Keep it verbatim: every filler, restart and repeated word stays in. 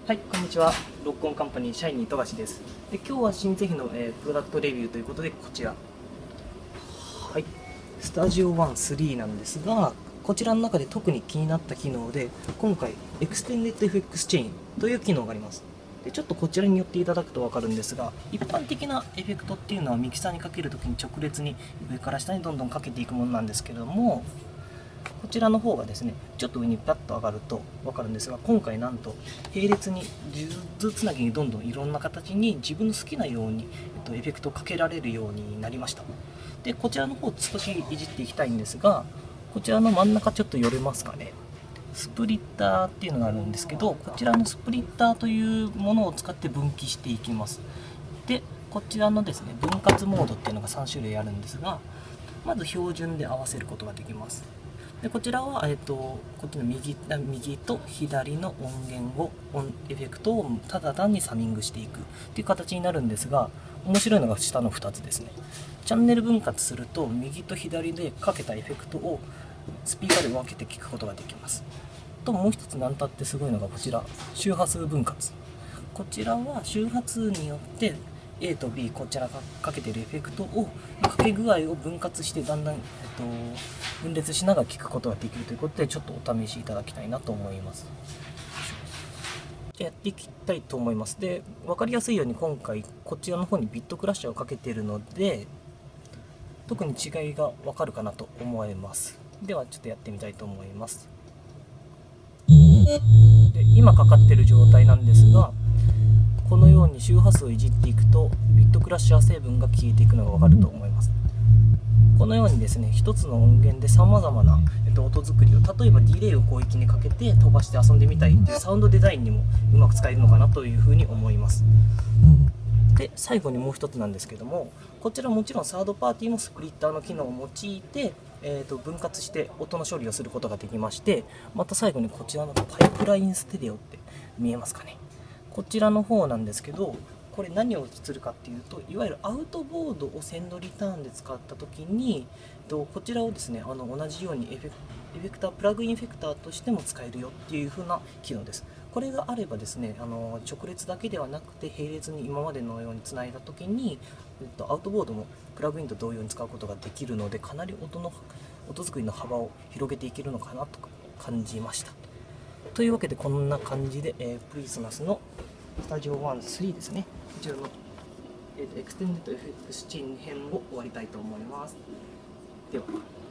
はい、こんにちは。ロックオンカンパニー社員富樫です。で、今日は新製品の、えープロダクトレビューということで、こちら。はい、スタジオワンスリーなんですが、こちらの中で特に気になった機能で、今回、エクステンデッドエフェクスチェインという機能があります。で、ちょっとこちらに寄っていただくと分かるんですが、一般的なエフェクトっていうのはミキサーにかけるときに直列に上から下にどんどんかけていくものなんですけども、こちらの方がですね、ちょっと上にパッと上がると分かるんですが、今回なんと並列に数珠つなぎにどんどんいろんな形に自分の好きなように、えっと、エフェクトをかけられるようになりました。で、こちらの方少しいじっていきたいんですが、こちらの真ん中ちょっと寄れますかね。スプリッターっていうのがあるんですけど、こちらのスプリッターというものを使って分岐していきます。で、こちらのですね、分割モードっていうのがさん種類あるんですが、まず標準で合わせることができます。でこちらは、えっと、こっちの 右, 右と左の音源を音エフェクトをただ単にサミングしていくっていう形になるんですが、面白いのが下のふたつですね。チャンネル分割すると右と左でかけたエフェクトをスピーカーで分けて聞くことができます。ともう一つ何たってすごいのがこちら、周波数分割。こちらは周波数によって A と B こちらがかけてるエフェクトをかけ具合を分割してだんだん、えっと、分裂しながら聞くことができるということで、ちょっとお試しいただきたいなと思います。じゃあやっていきたいと思います。で、分かりやすいように今回こちらの方にビットクラッシャーをかけているので、特に違いが分かるかなと思います。ではちょっとやってみたいと思います。で、今かかっている状態なんですが、このように周波数をいじっていくとビットクラッシャー成分が消えていくのが分かると思います。このようにですね、一つの音源でさまざまな、えっと、音作りを、例えばディレイを広域にかけて飛ばして遊んでみたいっていうサウンドデザインにもうまく使えるのかなというふうに思います。で、最後にもう一つなんですけども、こちらもちろんサードパーティーもスプリッターの機能を用いて、えー、と分割して音の処理をすることができまして、また最後にこちらのパイプラインステレオって見えますかね。こちらの方なんですけど、これ何をするかっていうと、いわゆるアウトボードをセンドリターンで使った時に、こちらをですね、あの同じようにエフェエフェクタープラグインエフェクターとしても使えるよっていう風な機能です。これがあればですね、あの直列だけではなくて並列に今までのようにつないだ時に、えっと、アウトボードもプラグインと同様に使うことができるので、かなり音の音作りの幅を広げていけるのかなと感じました。というわけでこんな感じで、えー、プリスナスのスタジオワンスリーですね、こちらの、えー、とエクステンデッドエフェクスチェイン編を終わりたいと思います。では。